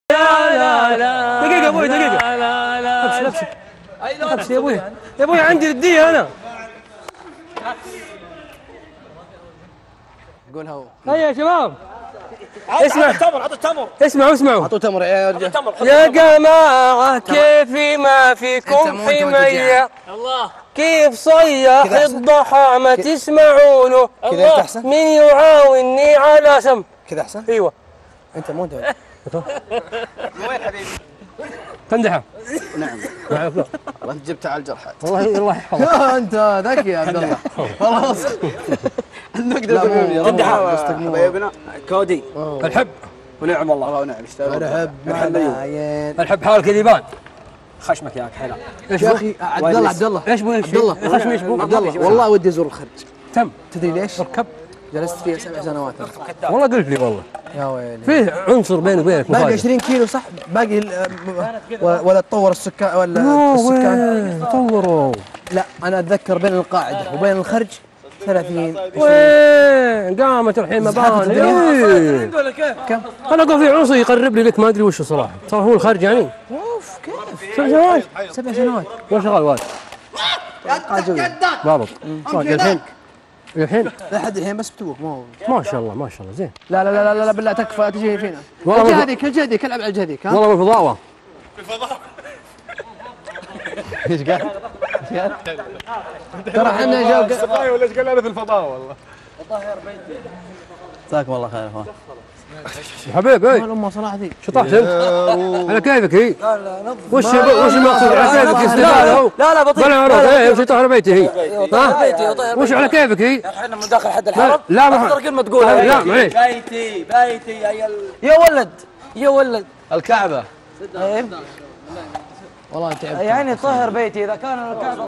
لا لا دقيقة يا ابوي دقيقة. لا لا لا ابشر ابشر يا ابوي يا ابوي عندي ردية انا. قولها هو. هيا يا شباب اسمع اسمعوا اعطوا تمر يا رجال. يا جماعة كيفي ما فيكم حمية، الله كيف صيح الضحى ما تسمعوا له، كذا انت احسن؟ من يعاوني على سم. كذا احسن؟ ايوه انت مو انت. وين حبيبي؟ تندحه. نعم. والله والله انت جبتها على الجرح. الله يحفظك. انت ذكي يا عبد الله. خلاص. النقدة تندحه حبايبنا كودي الحب ونعم الله ونعم الحب معاين. الحب حالك يبان. خشمك ياك حلا يا اخي عبد الله ايش بو عبد الله خشمي ايش بو؟ عبد الله والله ودي ازور الخرج. تم تدري ليش؟ اركب. جلست فيها 7 سنوات. والله قلت لي والله يا ويلي. فيه عنصر بيني وبينك باقي مفاجأة. 20 كيلو صح؟ باقي ولا تطور السكان ولا السكان؟ طوروا. لا انا اتذكر بين القاعده وبين الخرج 30 20. وين قامت الحين مباني. إيه. ولا كيف؟ كم؟ انا اقول في عنصر يقرب لي لك ما ادري وش صراحه. ترى هو الخارج يعني اوف كيف؟ 7 سنوات 7 سنوات. وش شغال والد ضابط. الحين لحد الحين بس بتوك مو. ما شاء الله ما شاء الله زين. لا لا لا لا لا بالله تكفى تجي فينا. والله الجهه ما- هذيك الجهه هذيك العب على الجهه هذيك ها. والله بالفضاء. ايش قال؟ ترى احنا جاوب ولا ايش قال انا في الفضاء والله. جزاكم الله خير يا اخوان. حبيب اي مال ام صلاح ذي. شطحت انت على كيفك هي. وش المقصود على كيفك استفاده هو. لا بطيء. ولا اعرف ايه وش طهر بيتي هي. ها بيتي وطهر وش على كيفك هي. احنا من داخل حد الحرم. لا ما اكثر كلمه تقولها لا معليش. بيتي يا ولد الكعبه. والله تعبت. يعني طهر بيتي اذا كان الكعبه